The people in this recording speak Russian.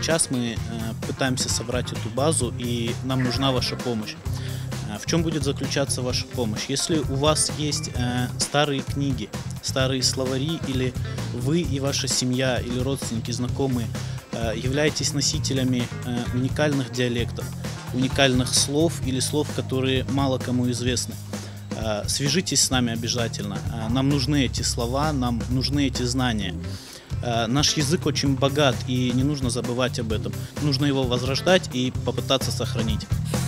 сейчас мы пытаемся собрать эту базу, и нам нужна ваша помощь. В чем будет заключаться ваша помощь? Если у вас есть старые книги, старые словари, или вы и ваша семья, или родственники, знакомые являетесь носителями уникальных диалектов, уникальных слов или слов, которые мало кому известны, свяжитесь с нами обязательно. Нам нужны эти слова, нам нужны эти знания. Наш язык очень богат, и не нужно забывать об этом. Нужно его возрождать и попытаться сохранить.